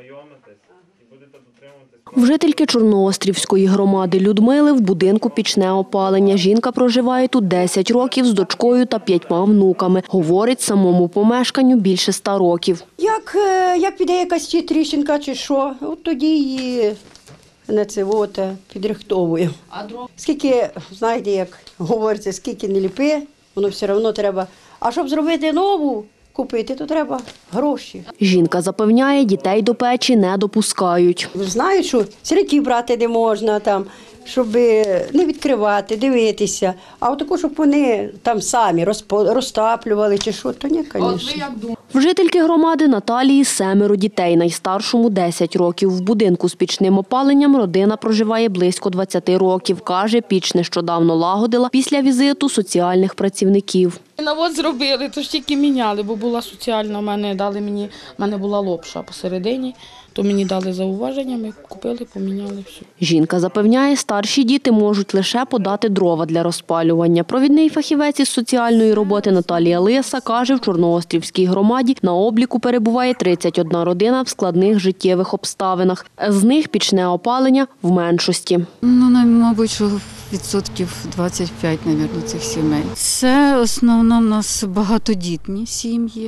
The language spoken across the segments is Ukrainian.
В жительки Чорноострівської громади Людмили в будинку пічне опалення. Жінка проживає тут 10 років з дочкою та 5 внуками. Говорить, самому помешканню більше 100 років. Як піде якась чи тріщинка чи що, от тоді її підрихтовую. Скільки, знаєте, як говориться, скільки не ліпи, воно все одно треба. А щоб зробити нову, купити, то треба гроші. Жінка запевняє, дітей до печі не допускають. Знають, що сірників брати не можна, там, щоб не відкривати, дивитися. А от тако, щоб вони там самі розтаплювали чи що, то ні, звісно. В жительки громади Наталії 7 дітей, найстаршому 10 років. В будинку з пічним опаленням родина проживає близько 20 років. Каже, піч нещодавно лагодила після візиту соціальних працівників. Навод зробили, то ж тільки міняли, бо була соціальна, в мене була лопша посередині, то мені дали зауваження, ми купили, поміняли все. Жінка запевняє, старші діти можуть лише подати дрова для розпалювання. Провідний фахівець із соціальної роботи Наталія Лиса каже, в Чорноострівській громаді на обліку перебуває 31 родина в складних життєвих обставинах. З них пічне опалення в меншості. Мабуть, що відсотків 25, мабуть, цих сімей. Це основно в нас багатодітні сім'ї,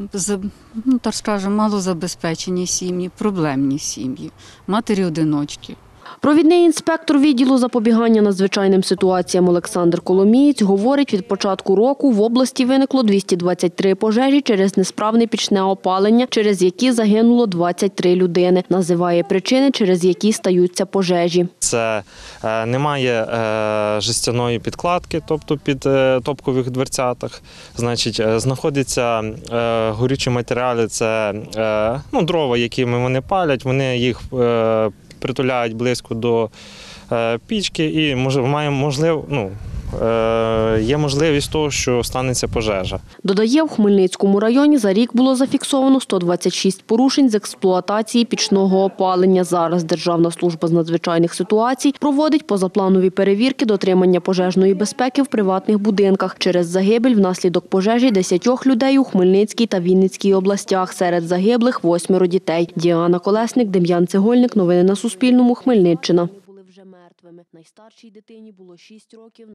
так скажемо, малозабезпечені сім'ї, проблемні сім'ї, матері-одиночки. Провідний інспектор відділу запобігання надзвичайним ситуаціям Олександр Коломієць говорить, від початку року в області виникло 223 пожежі через несправне пічне опалення, через які загинуло 23 людини. Називає причини, через які стаються пожежі. Це немає жестяної підкладки, тобто під топкових дверцятах. Значить, знаходяться горючі матеріали, це дрова, якими вони палять, вони їх притуляють близько до пічки і є можливість того, що станеться пожежа. Додає, в Хмельницькому районі за рік було зафіксовано 126 порушень з експлуатації пічного опалення. Зараз Державна служба з надзвичайних ситуацій проводить позапланові перевірки дотримання пожежної безпеки в приватних будинках. Через загибель внаслідок пожежі 10 людей у Хмельницькій та Вінницькій областях. Серед загиблих 8 дітей. Діана Колесник, Дем'ян Цегольник. Новини на Суспільному. Хмельниччина. Найстаршій дитині було 6 років.